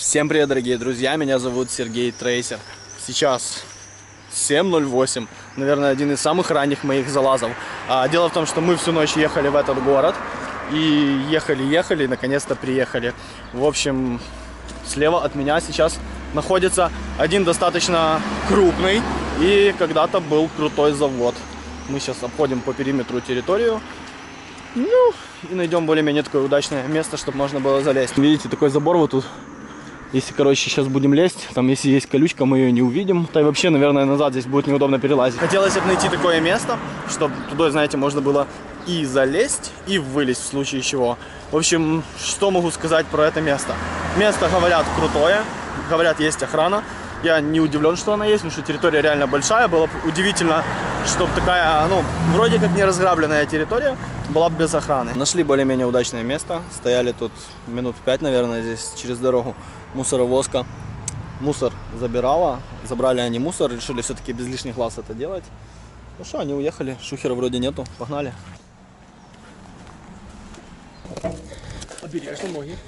Всем привет, дорогие друзья, меня зовут Сергей Трейсер. Сейчас 7:08, наверное, один из самых ранних моих залазов. Дело в том, что мы всю ночь ехали в этот город. И ехали, и наконец-то приехали. В общем, слева от меня сейчас находится один достаточно крупный и когда-то был крутой завод. Мы сейчас обходим по периметру территорию. Ну, и найдем более-менее такое удачное место, чтобы можно было залезть. Видите, такой забор вот тут. Если, короче, сейчас будем лезть, там, если есть колючка, мы ее не увидим. Да и вообще, наверное, назад здесь будет неудобно перелазить. Хотелось бы найти такое место, чтобы туда, знаете, можно было и залезть, и вылезть в случае чего. В общем, что могу сказать про это место? Место, говорят, крутое. Говорят, есть охрана. Я не удивлен, что она есть, потому что территория реально большая. Было бы удивительно, чтобы такая, ну, вроде как не разграбленная территория была бы без охраны. Нашли более-менее удачное место. Стояли тут минут 5, наверное, здесь через дорогу. Мусоровозка. Мусор забирала. Забрали они мусор. Решили все-таки без лишних глаз это делать. Ну что, они уехали. Шухера вроде нету. Погнали. Обережно ноги.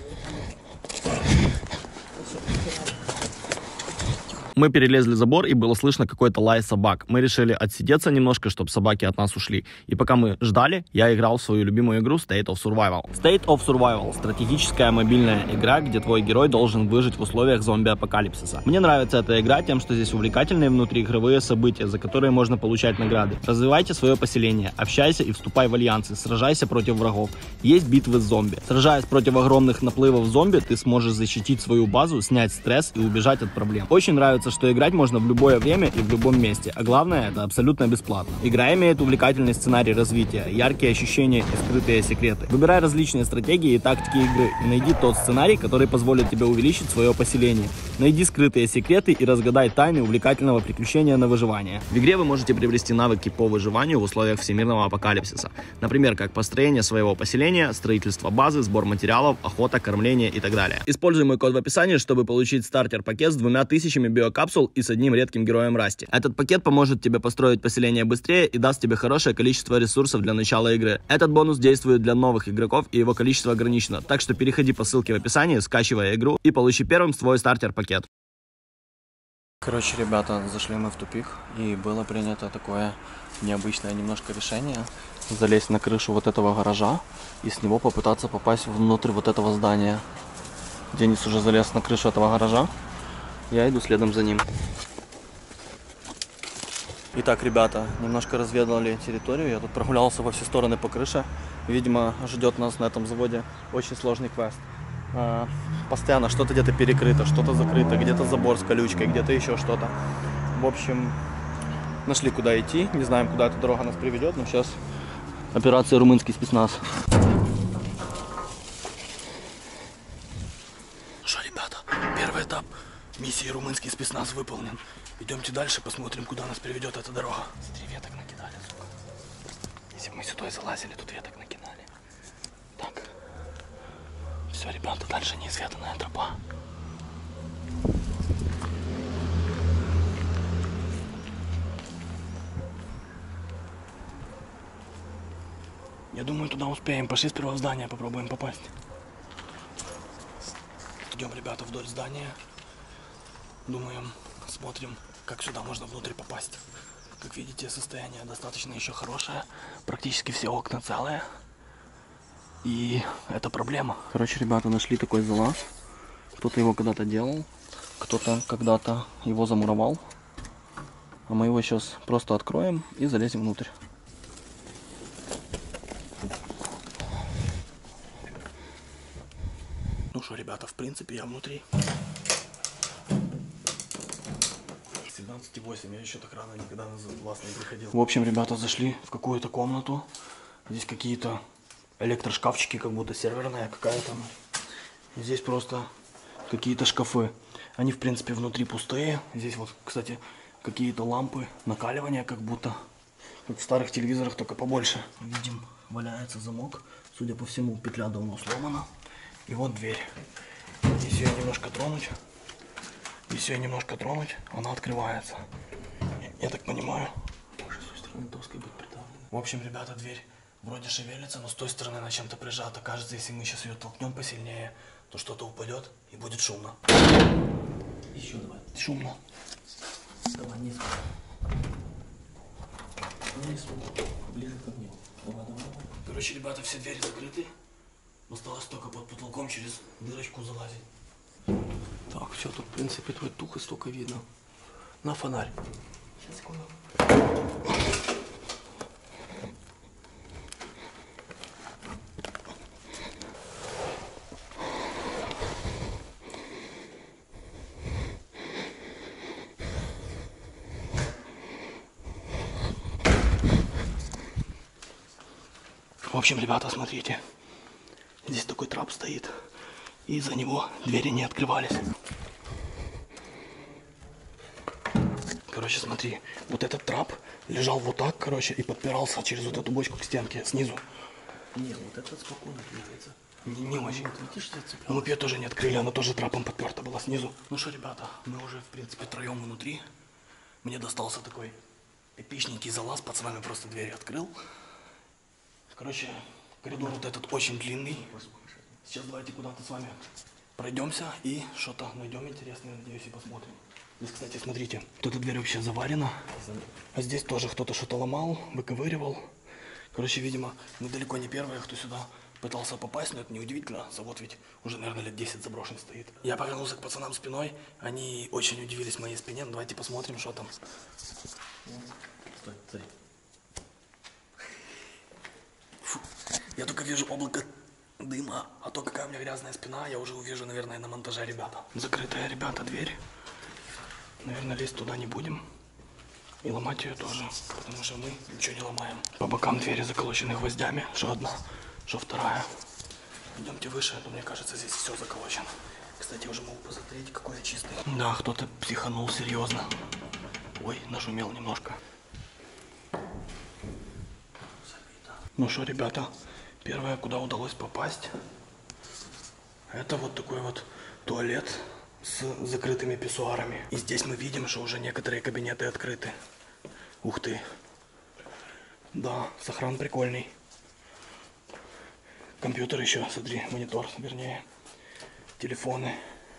Мы перелезли забор, и было слышно какой-то лай собак. Мы решили отсидеться немножко, чтобы собаки от нас ушли. И пока мы ждали, я играл в свою любимую игру State of Survival. State of Survival – стратегическая мобильная игра, где твой герой должен выжить в условиях зомби-апокалипсиса. Мне нравится эта игра тем, что здесь увлекательные внутриигровые события, за которые можно получать награды. Развивайте свое поселение, общайся и вступай в альянсы, сражайся против врагов. Есть битвы с зомби. Сражаясь против огромных наплывов зомби, ты сможешь защитить свою базу, снять стресс и убежать от проблем. Очень нравится, что играть можно в любое время и в любом месте, а главное, это абсолютно бесплатно. Игра имеет увлекательный сценарий развития, яркие ощущения и скрытые секреты. Выбирай различные стратегии и тактики игры и найди тот сценарий, который позволит тебе увеличить свое поселение. Найди скрытые секреты и разгадай тайны увлекательного приключения на выживание. В игре вы можете приобрести навыки по выживанию в условиях всемирного апокалипсиса. Например, как построение своего поселения, строительство базы, сбор материалов, охота, кормление и так далее. Используй мой код в описании, чтобы получить стартер-пакет с 2000 биокапсул и с одним редким героем Расти. Этот пакет поможет тебе построить поселение быстрее и даст тебе хорошее количество ресурсов для начала игры. Этот бонус действует для новых игроков, и его количество ограничено, так что переходи по ссылке в описании, скачивай игру и получи первым свой стартер-пакет. Короче, ребята, зашли мы в тупик, и было принято такое необычное немножко решение залезть на крышу вот этого гаража и с него попытаться попасть внутрь вот этого здания. Денис уже залез на крышу этого гаража. Я иду следом за ним. Итак, ребята, немножко разведали территорию. Я тут прогулялся во все стороны по крыше. Видимо, ждет нас на этом заводе очень сложный квест. Постоянно что-то где-то перекрыто, что-то закрыто, где-то забор с колючкой, где-то еще что-то. В общем, нашли куда идти. Не знаем, куда эта дорога нас приведет, но сейчас операция «Румынский спецназ». Что, ребята, первый этап миссии «Румынский спецназ» выполнен. Идемте дальше, посмотрим, куда нас приведет эта дорога. Смотри, веток накидали, сука. Если бы мы сюда залазили, тут веток накидали. Так. Все, ребята, дальше неизведанная тропа. Я думаю, туда успеем. Пошли сперва в здание, попробуем попасть. Идем, ребята, вдоль здания. Думаем, смотрим, как сюда можно внутрь попасть. Как видите, состояние достаточно еще хорошее. Практически все окна целые. И это проблема. Короче, ребята, нашли такой залаз. Кто-то его когда-то делал. Кто-то когда-то его замуровал. А мы его сейчас просто откроем и залезем внутрь. Ну что, ребята, в принципе, я внутри. 17:08, я еще так рано никогда на вас не приходил. В общем, ребята, зашли в какую-то комнату. Здесь какие-то электрошкафчики, как будто серверная какая-то. Здесь просто какие-то шкафы. Они, в принципе, внутри пустые. Здесь вот, кстати, какие-то лампы накаливания, как будто. Как в старых телевизорах, только побольше. Видим, валяется замок. Судя по всему, петля давно сломана. И вот дверь. Если ее немножко тронуть, она открывается. Я так понимаю. Может, с той стороны доской быть придавлена. В общем, ребята, дверь вроде шевелится, но с той стороны она чем-то прижата. Кажется, если мы сейчас ее толкнем посильнее, то что-то упадет и будет шумно. Еще давай. Шумно. Давай, низко. Низко. Ближе ко мне. Давай, давай, давай. Короче, ребята, все двери закрыты. Осталось только под потолком через дырочку залазить. Так, все, тут, в принципе, твой тух и столько видно. На фонарь. Сейчас, секунду. В общем, ребята, смотрите. Здесь такой трап стоит. И из-за него двери не открывались. Короче, смотри. Вот этот трап лежал вот так, короче, и подпирался через вот эту бочку к стенке снизу. Не, вот это спокойно двигается. Не очень. Вот, видишь, зацепляется. Ну, ее тоже не открыли, она тоже трапом подперта была снизу. Ну что, ребята, мы уже, в принципе, втроем внутри. Мне достался такой эпичненький залаз, пацанами просто двери открыл. Короче, коридор вот этот очень длинный. Сейчас давайте куда-то с вами пройдемся и что-то найдем интересное, надеюсь, и посмотрим. Здесь, кстати, смотрите, тут эта дверь вообще заварена. А здесь тоже кто-то что-то ломал, выковыривал. Короче, видимо, мы далеко не первые, кто сюда пытался попасть, но это неудивительно. Завод ведь уже, наверное, лет 10 заброшен стоит. Я повернулся к пацанам спиной, они очень удивились моей спине. Ну, давайте посмотрим, что там. Стой, стой. Фу, я только вижу облако дыма, а то какая у меня грязная спина, я уже увижу, наверное, на монтаже, ребята. Закрытая, ребята, дверь. Наверное, лезть туда не будем. И ломать ее тоже, потому что мы ничего не ломаем. По бокам двери заколочены гвоздями, что одна, что вторая. Идемте выше, но мне кажется, здесь все заколочено. Кстати, я уже могу посмотреть, какой я чистый. Да, кто-то психанул серьезно. Ой, нажумел немножко. Ну что, ребята, первое, куда удалось попасть, это вот такой вот туалет с закрытыми писсуарами. И здесь мы видим, что уже некоторые кабинеты открыты. Ух ты. Да, сохран прикольный. Компьютер еще, смотри, монитор, вернее. Телефоны.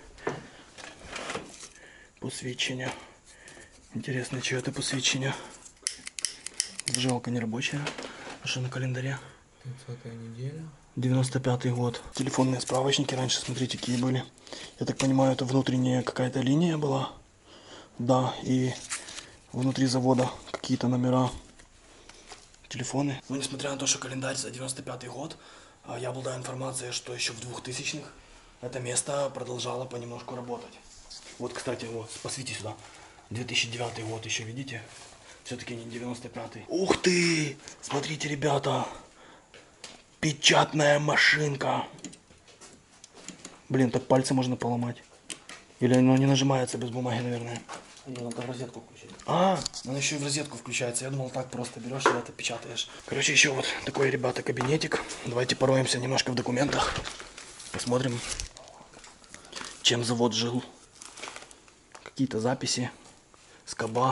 Посвідчення. Интересно, что это посвідчення? Зажигалка не рабочая. А что на календаре? 30-я неделя. 95-й год. Телефонные справочники раньше, смотрите, какие были. Я так понимаю, это внутренняя какая-то линия была. Да, и внутри завода какие-то номера. Телефоны. Но несмотря на то, что календарь за 95-й год, я обладаю информацией, что еще в 2000-х это место продолжало понемножку работать. Вот, кстати, вот, посвети сюда. 2009 год еще, видите? Все-таки не 95-й. Ух ты! Смотрите, ребята! Печатная машинка. Блин, так пальцы можно поломать. Или оно не нажимается без бумаги, наверное. Не, надо в розетку включить. А, оно еще и в розетку включается. Я думал, так просто берешь и это печатаешь. Короче, еще вот такой, ребята, кабинетик. Давайте пороемся немножко в документах. Посмотрим, чем завод жил. Какие-то записи. Скоба.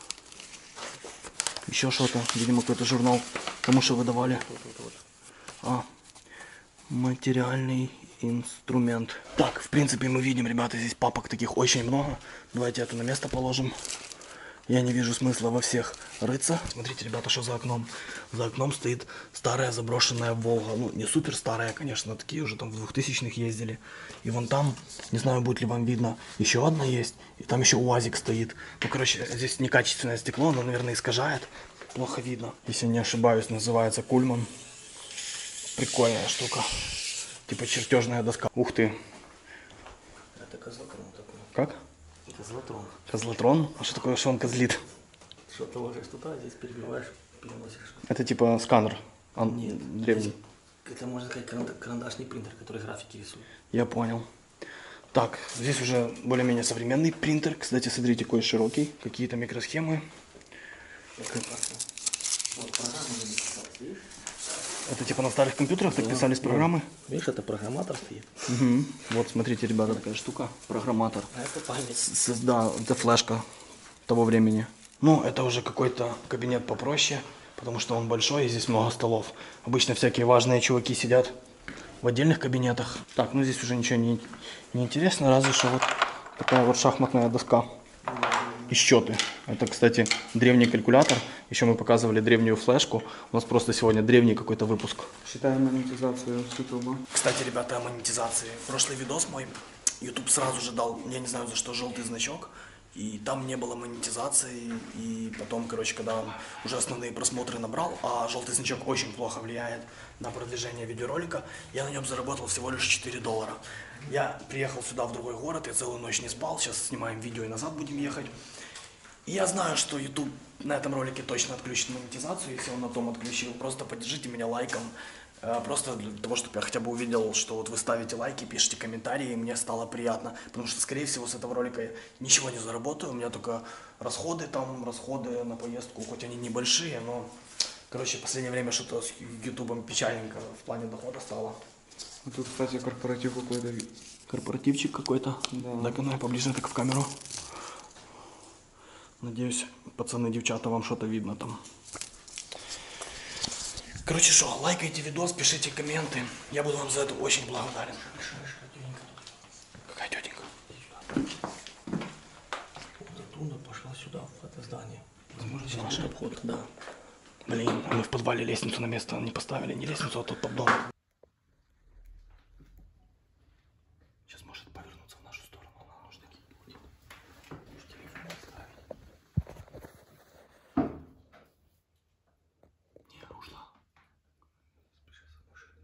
Еще что-то. Видимо, какой-то журнал. Кому что выдавали. А, материальный инструмент. Так, в принципе, мы видим, ребята, здесь папок таких очень много. Давайте это на место положим. Я не вижу смысла во всех рыться. Смотрите, ребята, что за окном. За окном стоит старая заброшенная Волга. Ну, не супер старая, конечно, такие уже там в 2000-х ездили. И вон там, не знаю, будет ли вам видно, еще одна есть. И там еще УАЗик стоит. Ну, короче, здесь некачественное стекло, оно, наверное, искажает. Плохо видно. Если не ошибаюсь, называется Кульман. Прикольная штука. Типа чертежная доска. Ух ты. Это козлотрон такой. Как? Козлотрон. Козлотрон? А что такое, что он козлит? Что ты ложишь туда, здесь перебиваешь, переносишь. Это типа сканер. Он Нет, древний. это, можно сказать, карандашный принтер, который графики рисует. Я понял. Так, здесь уже более-менее современный принтер. Кстати, смотрите, какой широкий. Какие-то микросхемы. Вот программу написать, видишь? Это типа на старых компьютерах так писались программы? Видишь, это программатор стоит. Угу. Вот, смотрите, ребята, такая штука. Программатор. А это память. Да, это флешка того времени. Ну, это уже какой-то кабинет попроще, потому что он большой, и здесь много столов. Обычно всякие важные чуваки сидят в отдельных кабинетах. Так, ну здесь уже ничего не интересно, разве что вот такая вот шахматная доска. И счеты. Это, кстати, древний калькулятор. Еще мы показывали древнюю флешку. У нас просто сегодня древний какой-то выпуск. Считаем монетизацию с YouTube. Кстати, ребята, о монетизации. Прошлый видос мой YouTube сразу же дал, я не знаю за что, желтый значок. И там не было монетизации. И потом, короче, когда он уже основные просмотры набрал, а желтый значок очень плохо влияет на продвижение видеоролика, я на нем заработал всего лишь $4. Я приехал сюда, в другой город, я целую ночь не спал. Сейчас снимаем видео и назад будем ехать. И я знаю, что YouTube на этом ролике точно отключит монетизацию, если он на том отключил. Просто поддержите меня лайком. Просто для того, чтобы я хотя бы увидел, что вот вы ставите лайки, пишите комментарии, и мне стало приятно. Потому что, скорее всего, с этого ролика я ничего не заработаю. У меня только расходы на поездку, хоть они небольшие, но... Короче, в последнее время что-то с Ютубом печальненько в плане дохода стало. А тут, кстати, корпоратив какой-то. Корпоративчик какой-то. Да. Так, ну я поближе так в камеру. Надеюсь, пацаны, девчата, вам что-то видно там. Короче, что, лайкайте видос, пишите комменты. Я буду вам за это очень благодарен. Какая тетенька? Оттуда пошла сюда, в это здание. Возможно, это наш обход, да. Блин, мы в подвале лестницу на место не поставили. Не лестницу, а тот поддон. Сейчас может повернуться в нашу сторону. Нам нужно какие-нибудь. Может, телефон оставить. Не, ушла. Сейчас от машины.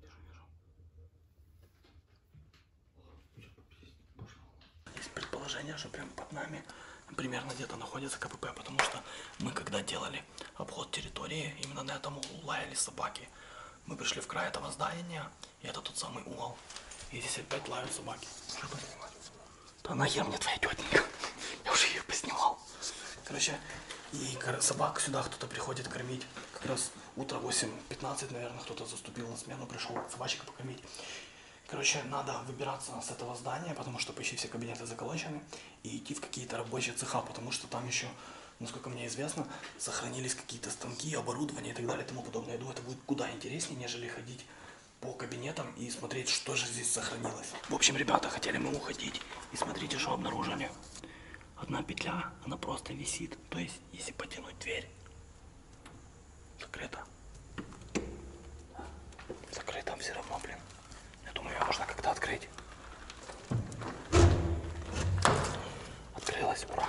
Вижу. Есть предположение, что прям под нами примерно где-то находится КПП, потому что мы когда делали обход территории, именно на этом углу лаяли собаки. Мы пришли в край этого здания, и это тот самый угол. И здесь опять лают собаки. Что поснимать? Да нахер мне твоя тетенька. Я уже ее поснимал. Короче, и собак сюда кто-то приходит кормить. Как раз утро 8:15, наверное, кто-то заступил на смену, пришел собачек покормить. Короче, надо выбираться с этого здания, потому что почти все кабинеты заколочены, и идти в какие-то рабочие цеха, потому что там еще, насколько мне известно, сохранились какие-то станки, оборудование и так далее и тому подобное. Я думаю, это будет куда интереснее, нежели ходить по кабинетам и смотреть, что же здесь сохранилось. В общем, ребята, хотели мы уходить, и смотрите, что обнаружили. Одна петля, она просто висит, то есть, если потянуть дверь, закрыта. Закрыта все равно, блин. Думаю, ее можно как-то открыть. Открылась, ура.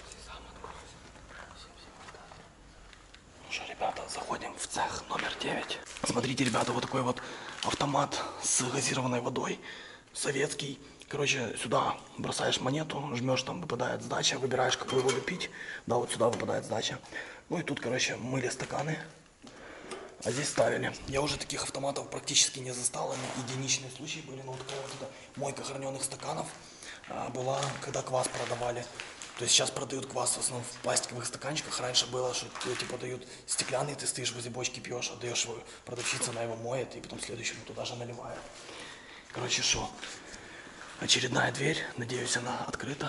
Ну что, ребята, заходим в цех номер 9. Смотрите, ребята, вот такой вот автомат с газированной водой. Советский. Короче, сюда бросаешь монету, жмешь, там выпадает сдача, выбираешь, какую воду пить. Да, вот сюда выпадает сдача. Ну и тут, короче, мыли стаканы. А здесь ставили. Я уже таких автоматов практически не застал, они единичные случаи были, но вот такая вот эта мойка граненых стаканов была, когда квас продавали. То есть сейчас продают квас в основном в пластиковых стаканчиках. Раньше было, что тебе типа дают стеклянный, ты стоишь возле бочки, пьешь, отдаешь его, продавщица, она его моет, и потом следующему туда же наливает. Короче, что? Очередная дверь, надеюсь, она открыта.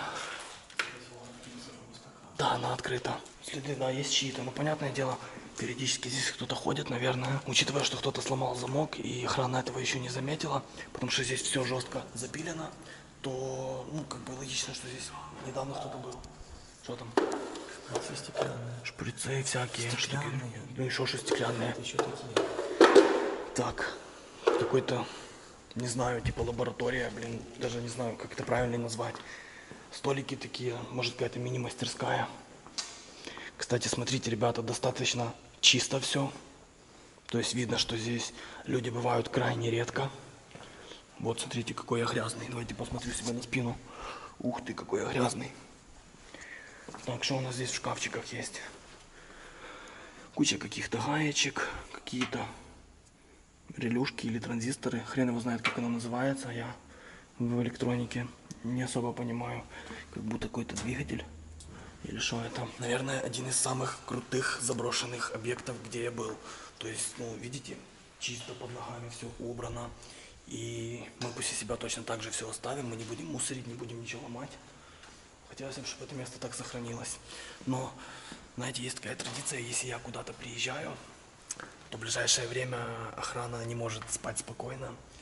Да, она открыта. Следы, да, есть чьи-то, но понятное дело, периодически здесь кто-то ходит, наверное. Учитывая, что кто-то сломал замок, и охрана этого еще не заметила, потому что здесь все жестко запилено, то, ну, как бы логично, что здесь недавно кто-то был. Что там? Шприцы стеклянные. Шприцы всякие. Стеклянные. Ну, еще что стеклянные. Это еще такие. Так, какой-то, не знаю, типа лаборатория, блин, даже не знаю, как это правильно назвать. Столики такие, может, какая-то мини-мастерская. Кстати, смотрите, ребята, достаточно чисто все. То есть видно, что здесь люди бывают крайне редко. Вот, смотрите, какой я грязный. Давайте посмотрю себе на спину. Ух ты, какой я грязный. Так, что у нас здесь в шкафчиках есть? Куча каких-то гаечек, какие-то релюшки или транзисторы. Хрен его знает, как оно называется. Я в электронике не особо понимаю. Как будто какой-то двигатель. Или что это? Наверное, один из самых крутых заброшенных объектов, где я был. То есть, ну, видите, чисто под ногами все убрано. И мы после себя точно так же все оставим. Мы не будем мусорить, не будем ничего ломать. Хотелось бы, чтобы это место так сохранилось. Но, знаете, есть такая традиция, если я куда-то приезжаю, то в ближайшее время охрана не может спать спокойно.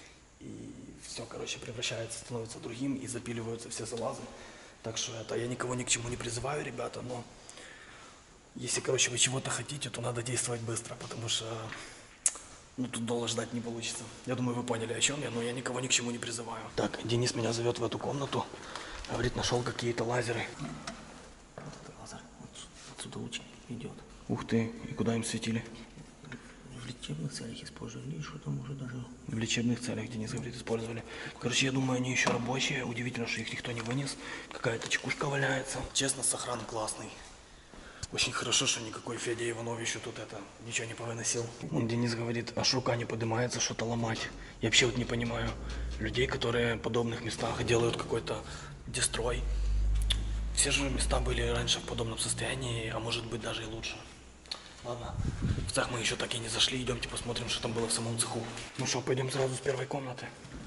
и все, короче, превращается, становится другим, и запиливаются все залазы. Так что это, я никого ни к чему не призываю, ребята, но если, короче, вы чего-то хотите, то надо действовать быстро, потому что, ну, тут долго ждать не получится. Я думаю, вы поняли, о чем я, но я никого ни к чему не призываю. Так, Денис меня зовет в эту комнату, говорит, нашел какие-то лазеры. Лазер отсюда луч идет. Ух ты, и куда им светили? В лечебных целях использовали, и что там уже даже... В лечебных целях, Денис говорит, использовали. Короче, я думаю, они еще рабочие. Удивительно, что их никто не вынес. Какая-то чекушка валяется. Честно, сохран классный. Очень хорошо, что никакой Федя Иванов еще тут ничего не повыносил. Денис говорит, аж рука не поднимается что-то ломать. Я вообще вот не понимаю людей, которые в подобных местах делают какой-то дестрой. Все же места были раньше в подобном состоянии, а может быть даже и лучше. Ладно, в цех мы еще так и не зашли, идемте посмотрим, что там было в самом цеху. Ну что, пойдем сразу с первой комнаты.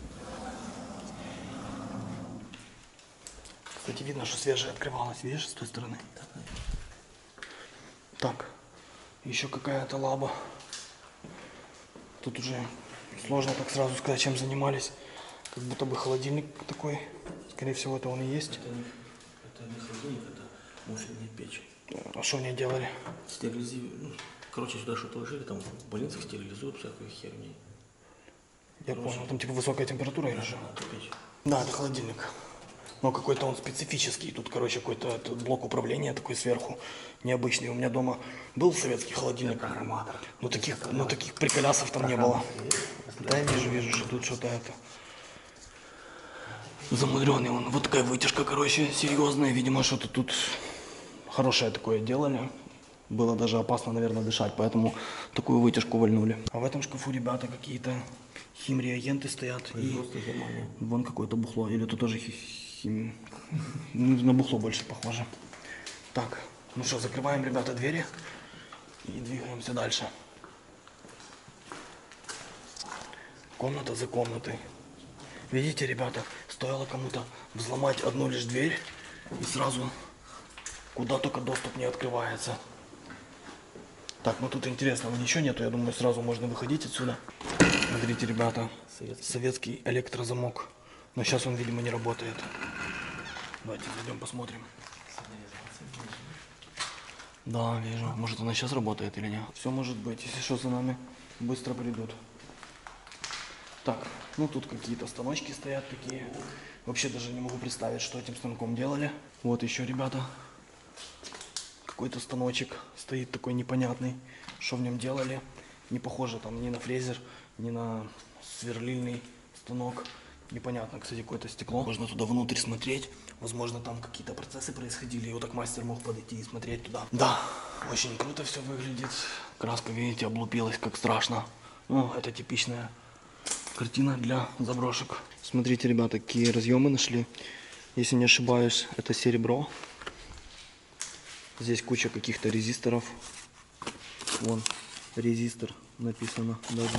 Кстати, видно, что свежее открывалось, видишь, с той стороны. Так, еще какая-то лаба. Тут уже сложно так сразу сказать, чем занимались. Как будто бы холодильник такой. Скорее всего, это он и есть. Это не холодильник, это муфельная печь. А что они делали? Стерилизируют. Короче, сюда что-то ложили, там в больницах стерилизуют всякую херню. Я понял, там типа высокая температура или что? Это печь. Да, это холодильник. Но какой-то он специфический. Тут, короче, какой-то блок управления такой сверху, необычный. У меня дома был советский холодильник. Программатор. Но таких приколясов там не было. Да, я вижу, что тут что-то это... Замудренный он. Вот такая вытяжка, короче, серьезная. Видимо, что-то тут хорошее такое делали. Было даже опасно, наверное, дышать, поэтому такую вытяжку вальнули. А в этом шкафу, ребята, какие-то химреагенты стоят. И вон какое-то бухло. Или это тоже на бухло больше похоже. Так, ну что, закрываем, ребята, двери и двигаемся дальше. Комната за комнатой. Видите, ребята, стоило кому-то взломать одну лишь дверь, и сразу куда только доступ не открывается. Так, ну тут интересного ничего нету, я думаю, сразу можно выходить отсюда. Смотрите, ребята, советский электрозамок. Но сейчас он, видимо, не работает. Давайте зайдем посмотрим. Да, вижу. Может, она сейчас работает или нет? Все может быть. Если что, за нами быстро придут. Так, ну тут какие-то станочки стоят такие. Вообще даже не могу представить, что этим станком делали. Вот еще, ребята, какой-то станочек стоит такой непонятный. Что в нем делали? Не похоже там ни на фрезер, ни на сверлильный станок. Непонятно, кстати, какое-то стекло. Можно туда внутрь смотреть. Возможно, там какие-то процессы происходили. И вот так мастер мог подойти и смотреть туда. Да, очень круто все выглядит. Краска, видите, облупилась, как страшно. Ну, это типичная картина для заброшек. Смотрите, ребята, какие разъемы нашли. Если не ошибаюсь, это серебро. Здесь куча каких-то резисторов. Вон, резистор написано даже.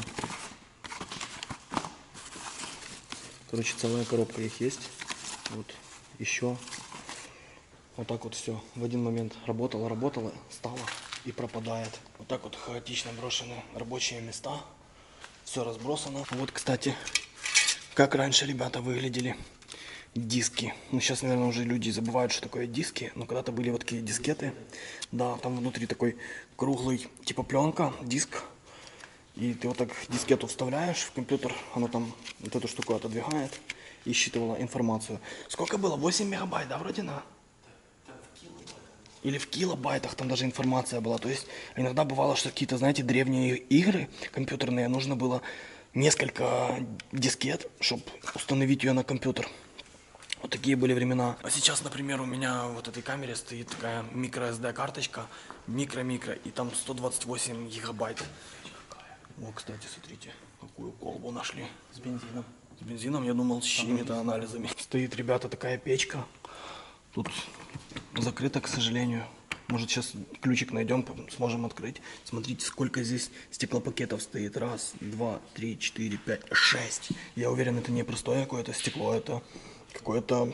Короче, целая коробка их есть. Вот еще. Вот так вот все. В один момент работало, стало и пропадает. Вот так вот хаотично брошены рабочие места. Все разбросано. Вот, кстати, как раньше, ребята, выглядели диски. Ну, сейчас, наверное, уже люди забывают, что такое диски. Но когда-то были вот такие дискеты. Да, там внутри такой круглый, типа пленка, диск. И ты вот так дискету вставляешь в компьютер, оно там вот эту штуку отодвигает и считывало информацию. Сколько было? 8 мегабайт, да, вроде на? Или в килобайтах там даже информация была. То есть иногда бывало, что какие-то, знаете, древние игры компьютерные, нужно было несколько дискет, чтобы установить ее на компьютер. Вот такие были времена. А сейчас, например, у меня в вот этой камере стоит такая microSD карточка, микро-микро, и там 128 гигабайт. О, кстати, смотрите, какую колбу нашли. С бензином. С бензином, я думал, с чьими-то анализами. Стоит, ребята, такая печка. Тут закрыто, к сожалению. Может, сейчас ключик найдем, сможем открыть. Смотрите, сколько здесь стеклопакетов стоит. Раз, два, три, четыре, пять, 6. Я уверен, это не простое какое-то стекло, это какое-то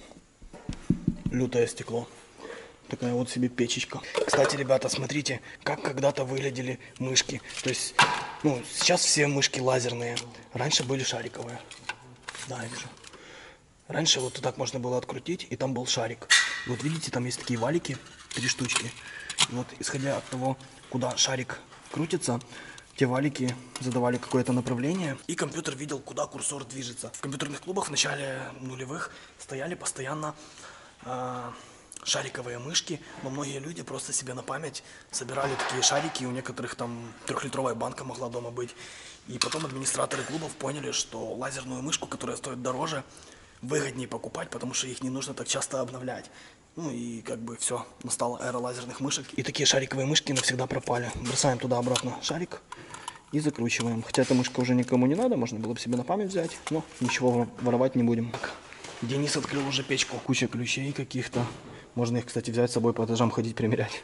лютое стекло. Такая вот себе печечка. Кстати, ребята, смотрите, как когда-то выглядели мышки. То есть Ну, сейчас все мышки лазерные. Раньше были шариковые. Да, я вижу. Раньше вот так можно было открутить, и там был шарик. И вот видите, там есть такие валики, 3 штучки. И вот исходя от того, куда шарик крутится, те валики задавали какое-то направление. И компьютер видел, куда курсор движется. В компьютерных клубах в начале нулевых стояли постоянно шариковые мышки, но многие люди просто себе на память собирали такие шарики, у некоторых там 3-литровая банка могла дома быть. И потом администраторы клубов поняли, что лазерную мышку, которая стоит дороже, выгоднее покупать, потому что их не нужно так часто обновлять. Ну и как бы все, настала эра лазерных мышек. И такие шариковые мышки навсегда пропали. Бросаем туда обратно шарик и закручиваем. Хотя эта мышка уже никому не надо, можно было бы себе на память взять, но ничего воровать не будем. Так, Денис открыл уже печку. Куча ключей каких-то. Можно их, кстати, взять с собой по этажам ходить, примерять.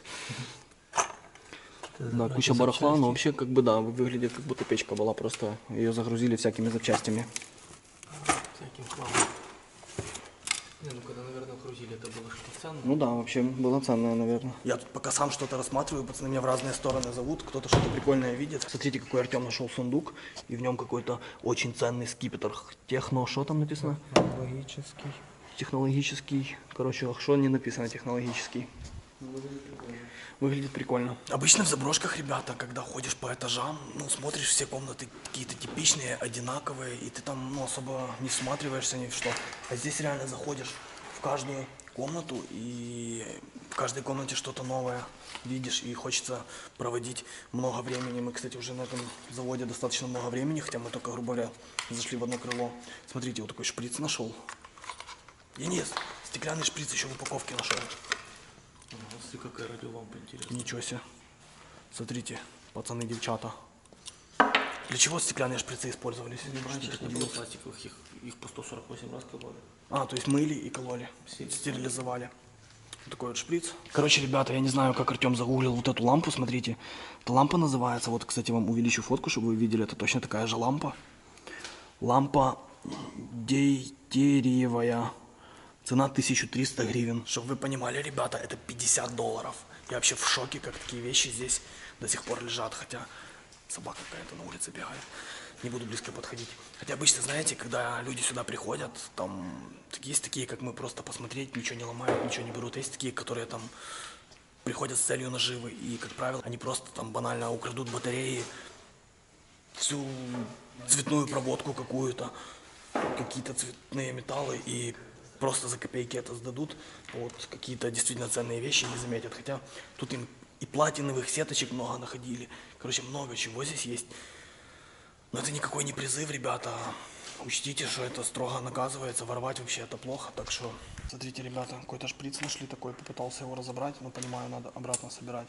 Да, куча барахла, но вообще как бы да, выглядит как будто печка была, просто ее загрузили всякими запчастями. Всяким хламом. Не, ну когда, наверное, грузили, это было что-то ценное. Ну да, вообще было ценное, наверное. Я тут пока сам что-то рассматриваю, пацаны меня в разные стороны зовут, кто-то что-то прикольное видит. Смотрите, какой Артем нашел сундук, и в нем какой-то очень ценный скипетр. Техно, что там написано? Технологический. Технологический. Короче, что не написано технологический. Выглядит прикольно. Обычно в заброшках, ребята, когда ходишь по этажам, ну, смотришь, все комнаты какие-то типичные, одинаковые, и ты там, ну, особо не всматриваешься ни в что. А здесь реально заходишь в каждую комнату, и в каждой комнате что-то новое видишь, и хочется проводить много времени. Мы, кстати, уже на этом заводе достаточно много времени, хотя мы только, грубо говоря, зашли в одно крыло. Смотрите, вот такой шприц нашел. Денис, стеклянный шприц еще в упаковке нашел. Смотри, какая радиолампа интересная. Ничего себе. Смотрите, пацаны, девчата. Для чего стеклянные шприцы использовались? Раньше не было пластиковых, их по 148 раз кололи. А, то есть мыли и кололи, стерилизовали. Вот такой вот шприц. Короче, ребята, я не знаю, как Артем загуглил вот эту лампу, смотрите. Эта лампа называется, вот, кстати, вам увеличу фотку, чтобы вы видели, это точно такая же лампа. Лампа дейтериевая. Цена 1300 гривен. Чтобы вы понимали, ребята, это $50. Я вообще в шоке, как такие вещи здесь до сих пор лежат. Хотя собака какая-то на улице бегает. Не буду близко подходить. Хотя обычно, знаете, когда люди сюда приходят, там есть такие, как мы, просто посмотреть, ничего не ломают, ничего не берут. Есть такие, которые там приходят с целью наживы. И, как правило, они просто там банально украдут батареи, всю цветную проводку какую-то, какие-то цветные металлы и просто за копейки это сдадут, вот какие-то действительно ценные вещи не заметят. Хотя тут им и платиновых сеточек много находили. Короче, много чего здесь есть. Но это никакой не призыв, ребята. Учтите, что это строго наказывается. Воровать вообще это плохо. Так что, смотрите, ребята, какой-то шприц нашли такой. Попытался его разобрать, но понимаю, надо обратно собирать.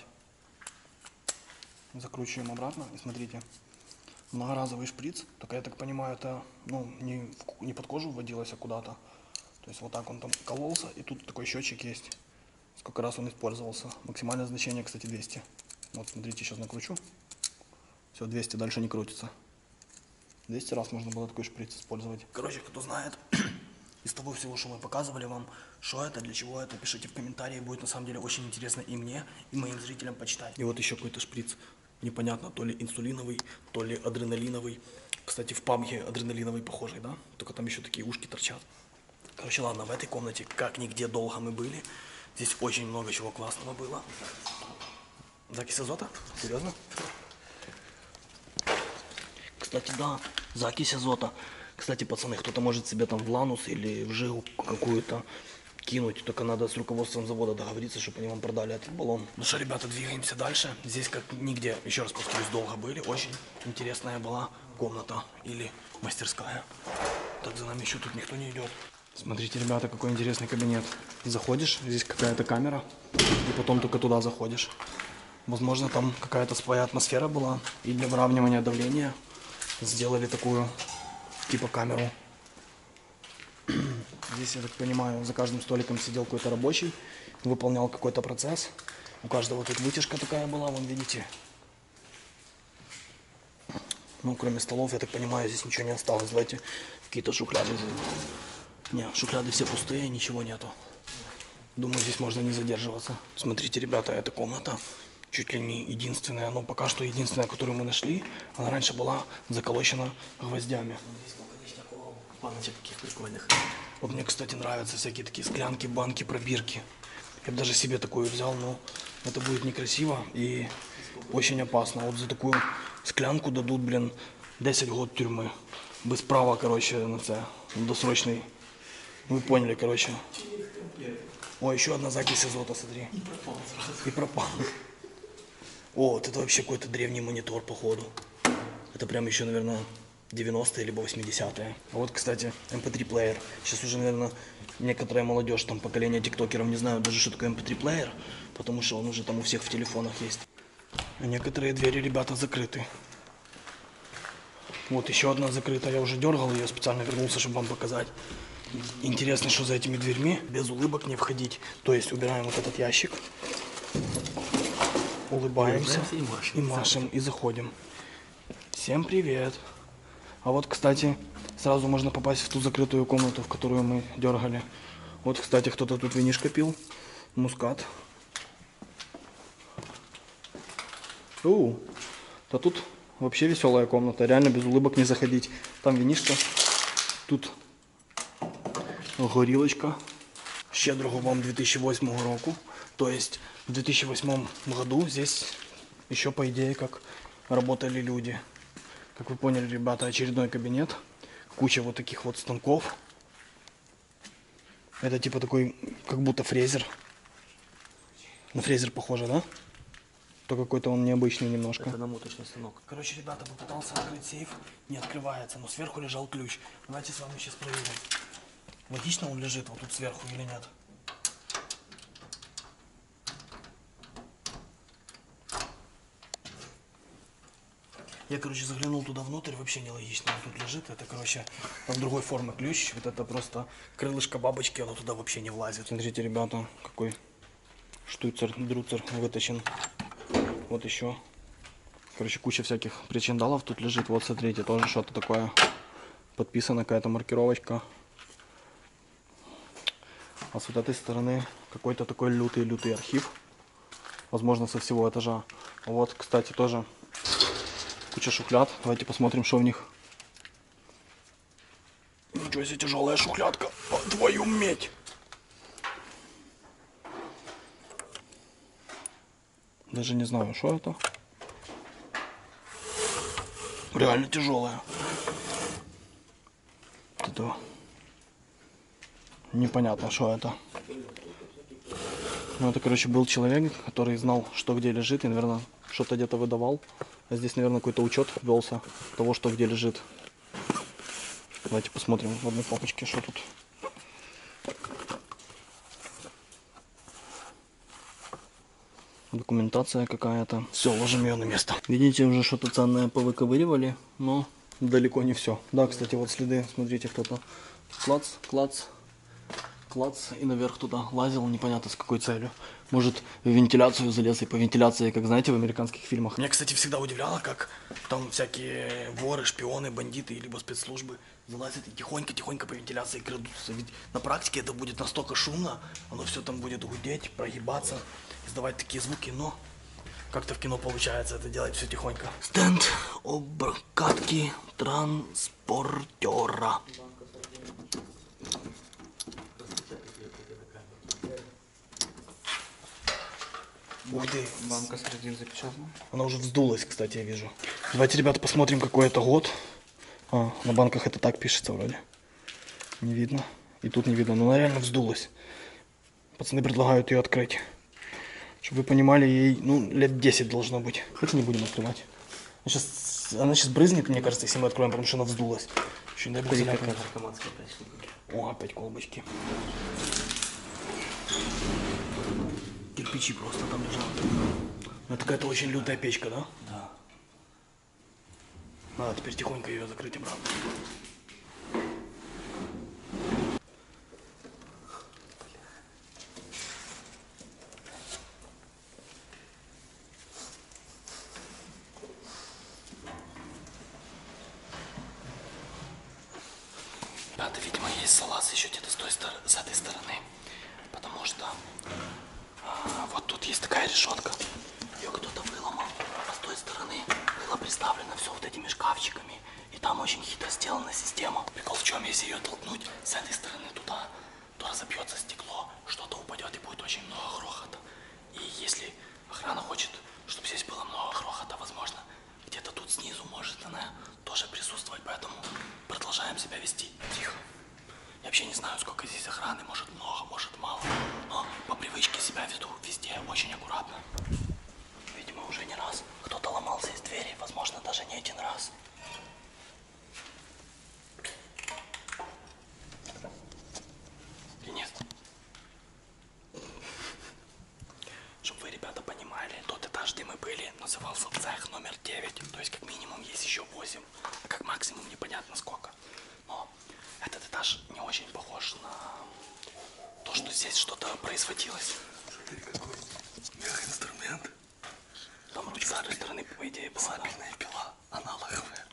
Закручиваем обратно и смотрите. Многоразовый шприц. Только я так понимаю, это ну, не под кожу вводилось, а куда-то. То есть вот так он там кололся, и тут такой счетчик есть. Сколько раз он использовался. Максимальное значение, кстати, 200. Вот смотрите, сейчас накручу. Все, 200, дальше не крутится. 200 раз можно было такой шприц использовать. Короче, кто знает, из того всего, что мы показывали вам, что это, для чего это, пишите в комментарии. Будет на самом деле очень интересно и мне, и моим зрителям почитать. И вот еще какой-то шприц. Непонятно, то ли инсулиновый, то ли адреналиновый. Кстати, в PUBG адреналиновый похожий, да? Только там еще такие ушки торчат. Короче, ладно, в этой комнате как нигде долго мы были. Здесь очень много чего классного было. Закись азота? Серьезно? Кстати, да, закись азота. Кстати, пацаны, кто-то может себе там в ланус или в жилу какую-то кинуть. Только надо с руководством завода договориться, чтобы они вам продали этот баллон. Ну что, ребята, двигаемся дальше. Здесь как нигде, еще раз повторюсь, долго были. Очень интересная была комната или мастерская. Так, за нами еще тут никто не идет. Смотрите, ребята, какой интересный кабинет. Заходишь, здесь какая-то камера, и потом только туда заходишь. Возможно, там какая-то своя атмосфера была, и для выравнивания давления сделали такую, типа, камеру. Здесь, я так понимаю, за каждым столиком сидел какой-то рабочий, выполнял какой-то процесс. У каждого тут вытяжка такая была, вон, видите. Ну, кроме столов, я так понимаю, здесь ничего не осталось. Давайте какие-то шухляды. Не, шухляды все пустые, ничего нету. Думаю, здесь можно не задерживаться. Смотрите, ребята, эта комната чуть ли не единственная, но пока что единственная, которую мы нашли. Она раньше была заколочена гвоздями. Здесь много ништяков, баночек таких прикольных. Вот мне, кстати, нравятся всякие такие склянки, банки, пробирки. Я бы даже себе такую взял, но это будет некрасиво и очень опасно. Вот за такую склянку дадут, блин, 10 год тюрьмы. Без права, короче, на це, досрочный. Вы поняли, короче. О, еще одна запись азота, смотри. И пропал сразу. И пропал. О, вот это вообще какой-то древний монитор, походу. Это прям еще, наверное, 90-е, либо 80-е. А вот, кстати, MP3 плеер. Сейчас уже, наверное, некоторая молодежь, там, поколение тиктокеров не знают даже, что такое MP3 плеер, потому что он уже там у всех в телефонах есть. А некоторые двери, ребята, закрыты. Вот еще одна закрыта, я уже дергал ее, специально вернулся, чтобы вам показать. Интересно, что за этими дверьми без улыбок не входить. То есть убираем вот этот ящик, улыбаемся и машем, и заходим. Всем привет! А вот, кстати, сразу можно попасть в ту закрытую комнату, в которую мы дергали. Вот, кстати, кто-то тут винишко пил, мускат. Да тут вообще веселая комната, реально без улыбок не заходить. Там винишко, тут горілочка. Щедрого вам 2008 року. То есть в 2008 году здесь еще, по идее, как работали люди. Как вы поняли, ребята, очередной кабинет. Куча вот таких вот станков. Это типа такой, как будто фрезер. На фрезер похоже, да? То какой-то он необычный немножко. Это намоточный станок. Короче, ребята, попытался открыть сейф, не открывается, но сверху лежал ключ. Давайте с вами сейчас проверим. Логично он лежит вот тут сверху или нет? Я, короче, заглянул туда внутрь, вообще нелогично, он тут лежит. Это, короче, там другой формы ключ. Вот это просто крылышко бабочки, оно туда вообще не влазит. Смотрите, ребята, какой штуцер-друцер вытащен. Вот еще. Короче, куча всяких причиндалов тут лежит. Вот, смотрите, тоже что-то такое. Подписана какая-то маркировочка. А с вот этой стороны какой-то такой лютый архив. Возможно, со всего этажа. Вот, кстати, тоже куча шухляд. Давайте посмотрим, что в них. Ничего себе, тяжелая шухлядка. Твою медь. Даже не знаю, что это. Реально тяжелая. Это непонятно, что это. Ну, это, короче, был человек, который знал, что где лежит, и, наверное, что-то где-то выдавал. А здесь, наверное, какой-то учет велся того, что где лежит. Давайте посмотрим в одной папочке, что тут. Документация какая-то. Все, ложим ее на место. Видите, уже что-то ценное повыковыривали, но далеко не все. Да, кстати, вот следы, смотрите, кто-то клац, клац, клац и наверх туда лазил, непонятно с какой целью. Может, в вентиляцию залез, и по вентиляции, как знаете, в американских фильмах. Меня, кстати, всегда удивляло, как там всякие воры, шпионы, бандиты, либо спецслужбы залазят и тихонько-тихонько по вентиляции крадутся. Ведь на практике это будет настолько шумно, оно все там будет гудеть, прогибаться, издавать такие звуки, но как-то в кино получается это делать все тихонько. Стенд обкатки транспортера. Ух ты. Банка сардин запечатана. Она уже вздулась, кстати, я вижу. Давайте, ребята, посмотрим, какой это год. А, на банках это так пишется вроде. Не видно. И тут не видно, но она реально вздулась. Пацаны предлагают ее открыть. Чтобы вы понимали, ей, ну, лет 10 должно быть. Хотя не будем открывать. Она сейчас брызнет, мне кажется, если мы откроем, потому что она вздулась. Еще не дай бог заляпнет. О, опять колбочки. Кирпичи просто там лежат. Это какая-то очень лютая печка, да? Да. Надо теперь тихонько ее закрыть обратно. Ребята, видимо, есть салаз еще где-то с этой стороны. Потому что вот тут есть такая решетка. Ее кто-то стороны было представлено все вот этими шкафчиками. И там очень хитро сделана система. Прикол в чем, если ее толкнуть с этой стороны туда, то разобьется стекло, что-то упадет и будет очень много грохота. И если охрана хочет, чтобы здесь было много грохота, возможно, где-то тут снизу может она тоже присутствовать, поэтому продолжаем себя вести тихо. Я вообще не знаю, сколько здесь охраны, может много, может мало, но по привычке себя веду везде очень аккуратно. Видимо, уже не раз кто-то ломался из двери, возможно, даже не один раз. И нет. Чтобы вы, ребята, понимали, тот этаж, где мы были, назывался цех номер 9. То есть, как минимум, есть еще 8, а как максимум непонятно сколько. Но этот этаж не очень похож на то, что здесь что-то производилось. Смотри, какой мегаинструмент. Там ручка с той стороны, по идее, была. Сабельная пила, аналоговая.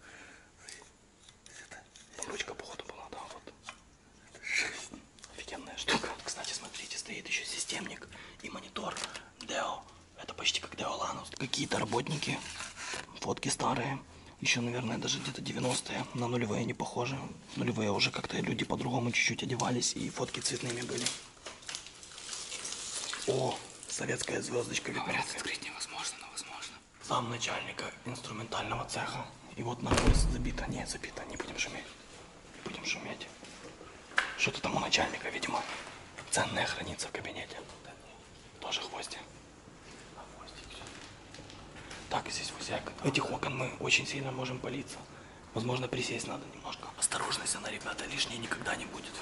Там ручка, походу, была, да, вот. Это жесть. Офигенная штука. Кстати, смотрите, стоит еще системник и монитор Deo. Это почти как Deo Lanus. Какие-то работники, фотки старые. Еще, наверное, даже где-то 90-е. На нулевые не похожи. Нулевые уже как-то люди по-другому чуть-чуть одевались, и фотки цветными были. О, советская звездочка. Говорят, открыть невозможно, но возможно. Зам начальника инструментального цеха. И вот нахуй забито. Не, забито. Не будем шуметь. Не будем шуметь. Что-то там у начальника, видимо, ценное хранится в кабинете. Тоже гвозди. Так, здесь возяк. Этих окон мы очень сильно можем палиться. Возможно, присесть надо немножко. Осторожность, она, ребята, лишней никогда не будет.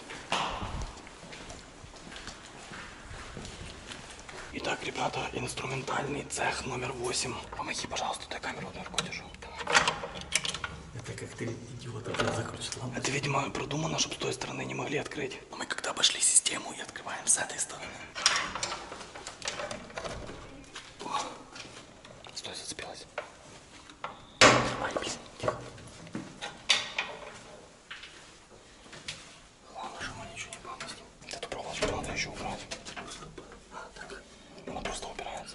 Итак, ребята, инструментальный цех номер 8. Помоги, пожалуйста, я камеру наверху держу. Это как ты, идиот, опять закрутишь лампу. Это, видимо, продумано, чтобы с той стороны не могли открыть. Но мы когда обошли систему и открываем с этой стороны. О. Стой, зацепилась. Ай, пиздец, тихо. Ладно, что мы ничего не помним. Эту проволочку надо еще убрать. Так. Она просто убирается.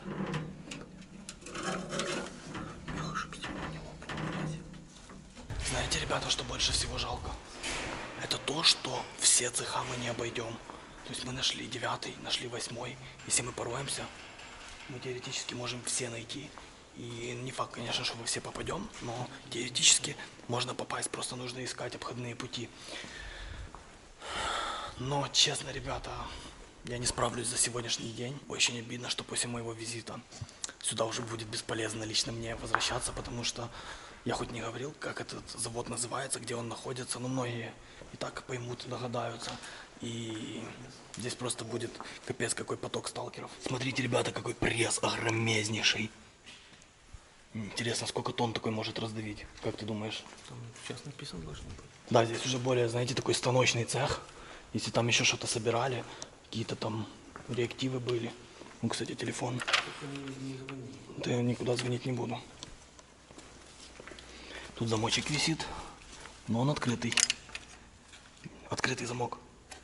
Знаете, ребята, что больше всего жалко? Это то, что все цеха мы не обойдем. То есть мы нашли 9, нашли 8. Если мы пороемся, мы теоретически можем все найти. И не факт, конечно, что мы все попадем, но теоретически можно попасть. Просто нужно искать обходные пути. Но, честно, ребята, я не справлюсь за сегодняшний день. Очень обидно, что после моего визита сюда уже будет бесполезно лично мне возвращаться, потому что я хоть не говорил, как этот завод называется, где он находится, но многие и так поймут, догадаются. И здесь просто будет капец какой поток сталкеров. Смотрите, ребята, какой пресс огромезнейший. Интересно, сколько тонн такой может раздавить? Как ты думаешь? Там сейчас написано должно быть. Да, здесь уже более, знаете, такой станочный цех. Если там еще что-то собирали, какие-то там реактивы были. Ну, кстати, телефон. Не звони. Да я никуда звонить не буду. Тут замочек висит, но он открытый. Открытый замок.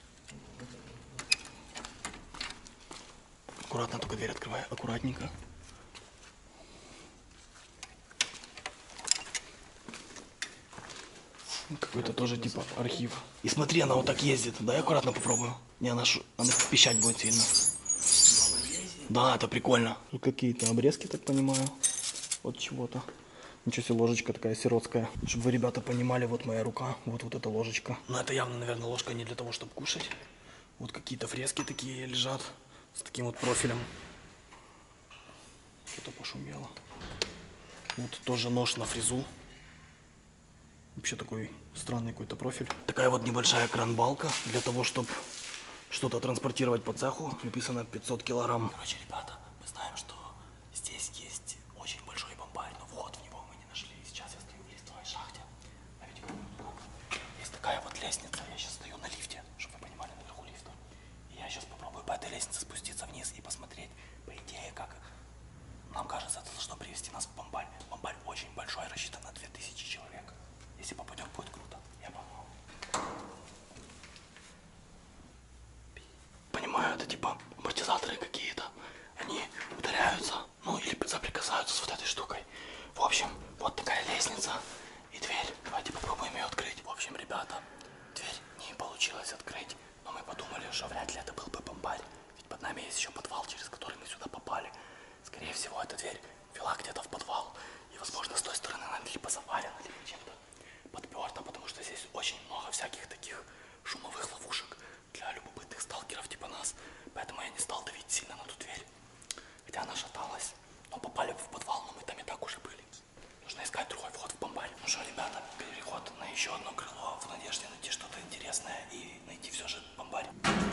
Аккуратно только дверь открывай, аккуратненько. Какой-то тоже типа архив. И смотри, она вот так ездит. Дай аккуратно попробую. Не, она пищать будет сильно. Да, это прикольно. Тут какие-то обрезки, так понимаю, от чего-то. Ничего себе, ложечка такая сиротская. Чтобы вы, ребята, понимали, вот моя рука, вот эта ложечка. Но это явно, наверное, ложка не для того, чтобы кушать. Вот какие-то фрески такие лежат с таким вот профилем. Что-то пошумело. Вот тоже нож на фрезу. Вообще такой странный какой-то профиль. Такая вот небольшая кран-балка для того, чтобы что-то транспортировать по цеху. Приписано 500 килограмм. Короче, ребята, мы знаем, что здесь есть очень большой бомбарь, но вход в него мы не нашли. Сейчас я стою в лифтовой шахте. А видите, есть такая вот лестница. Я сейчас стою на лифте, чтобы вы понимали, наверху лифта. И я сейчас попробую по этой лестнице спуститься вниз и посмотреть, по идее, как нам кажется, это должно привести нас в бомбарь. Бомбарь очень большой, рассчитан на 2000 человек. Если попадем, будет круто. Я помогу. Понимаю, это типа амортизаторы какие-то. Они ударяются, ну или соприкасаются с вот этой штукой. В общем, вот такая лестница и дверь. Давайте попробуем ее открыть. В общем, ребята, дверь не получилось открыть, но мы подумали, что вряд ли это был бы бомбарь. Ведь под нами есть еще подвал, через который мы сюда попали. Скорее всего, эта дверь вела где-то в подвал. И, возможно, с той стороны она либо завалена, либо чем-то подперта, потому что здесь очень много всяких таких шумовых ловушек для любопытных сталкеров типа нас. Поэтому я не стал давить сильно на ту дверь. Хотя она шаталась. Но попали бы в подвал, но мы там и так уже были. Нужно искать другой вход в бомбарь. Ну что, ребята, переход на еще одно крыло в надежде найти что-то интересное и найти все же бомбарь.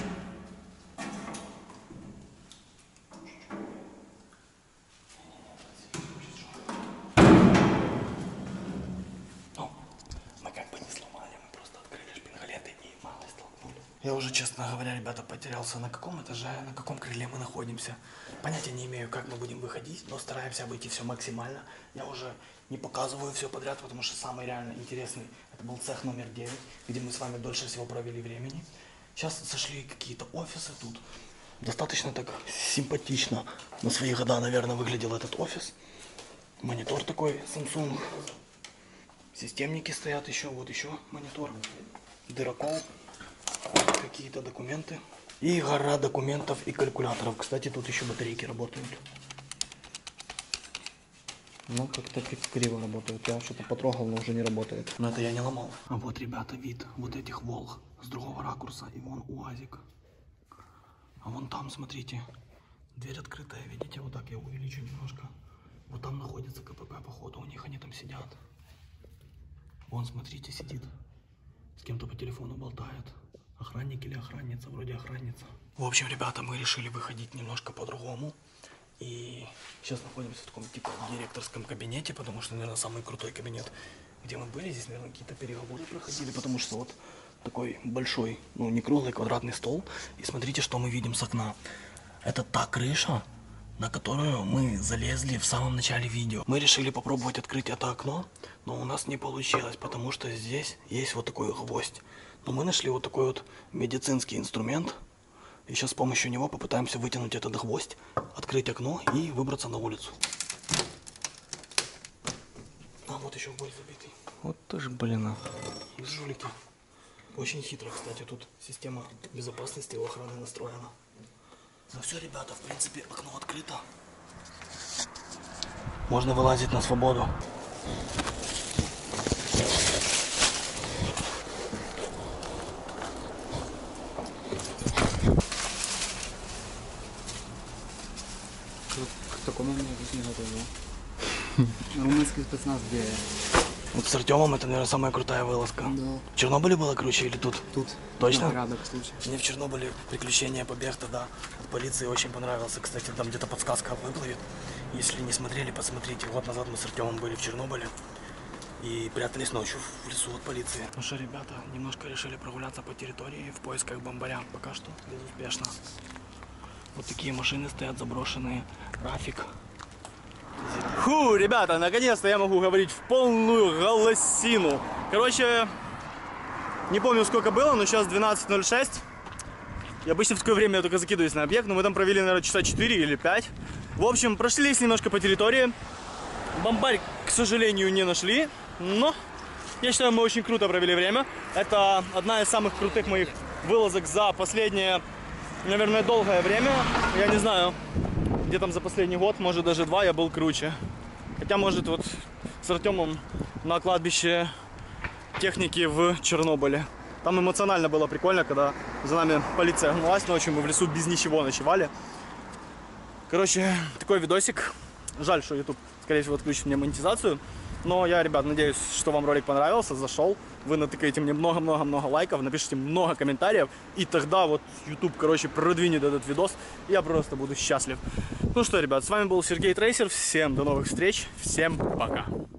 Ну, мы как бы не сломали, мы просто открыли шпингалеты и малость столкнули. Я уже, честно говоря, ребята, потерялся, на каком этаже, на каком крыле мы находимся. Понятия не имею, как мы будем выходить, но стараемся обойти все максимально. Я уже не показываю все подряд, потому что самый реально интересный, это был цех номер 9, где мы с вами дольше всего провели времени. Сейчас сошли какие-то офисы тут. Достаточно так симпатично на свои года, наверное, выглядел этот офис. Монитор такой Samsung. Системники стоят еще, вот еще монитор. Дырокол. Какие-то документы. И гора документов и калькуляторов. Кстати, тут еще батарейки работают. Ну, как-то криво работают. Я что-то потрогал, но уже не работает. Но это я не ломал. А вот, ребята, вид вот этих Волг с другого ракурса. И вон УАЗик. А вон там, смотрите, дверь открытая. Видите, вот так я увеличу немножко. Вот там находится КПП, походу. У них они там сидят. Вон, смотрите, сидит. С кем-то по телефону болтает. Охранник или охранница? Вроде охранница. В общем, ребята, мы решили выходить немножко по-другому. И сейчас находимся в таком типа директорском кабинете, потому что, наверное, самый крутой кабинет, где мы были. Здесь, наверное, какие-то переговоры проходили, потому что вот такой большой, ну, не круглый, квадратный стол. И смотрите, что мы видим с окна. Это та крыша, на которую мы залезли в самом начале видео. Мы решили попробовать открыть это окно, но у нас не получилось, потому что здесь есть вот такой гвоздь. Но мы нашли вот такой вот медицинский инструмент. И сейчас с помощью него попытаемся вытянуть этот гвоздь, открыть окно и выбраться на улицу. А вот еще гвоздь забитый. Вот тоже, блин, жулики. Очень хитро, кстати, тут система безопасности у охраны настроена. Ну все, ребята, в принципе, окно открыто. Можно вылазить на свободу. К такому мне здесь не готовил. Румынский спецназ где? Вот с Артемом это, наверное, самая крутая вылазка. Да. В Чернобыле было круче или тут? Тут. Точно? Порядок случай. Мне в Чернобыле приключения, побег тогда от полиции очень понравился. Кстати, там где-то подсказка выплывет. Если не смотрели, посмотрите. Год назад мы с Артемом были в Чернобыле и прятались ночью в лесу от полиции. Ну что, ребята, немножко решили прогуляться по территории в поисках бомбаря. Пока что безуспешно. Вот такие машины стоят заброшенные. Рафик. Фу, ребята, наконец-то я могу говорить в полную голосину. Короче, не помню сколько было, но сейчас 12:06. И обычно в такое время я только закидываюсь на объект, но мы там провели, наверное, часа 4 или 5. В общем, прошлись немножко по территории. Бомбарь, к сожалению, не нашли, но я считаю, мы очень круто провели время. Это одна из самых крутых моих вылазок за последнее, наверное, долгое время. Я не знаю, где там за последний год, может даже 2 я был круче. Хотя, может, вот с Артемом на кладбище техники в Чернобыле. Там эмоционально было прикольно, когда за нами полиция гналась ночью, мы в лесу без ничего ночевали. Короче, такой видосик. Жаль, что YouTube, скорее всего, отключит мне монетизацию. Но я, ребят, надеюсь, что вам ролик понравился, зашел. Вы натыкаете мне много-много-много лайков, напишите много комментариев. И тогда вот YouTube, короче, продвинет этот видос. И я просто буду счастлив. Ну что, ребят, с вами был Сергей Трейсер. Всем до новых встреч. Всем пока.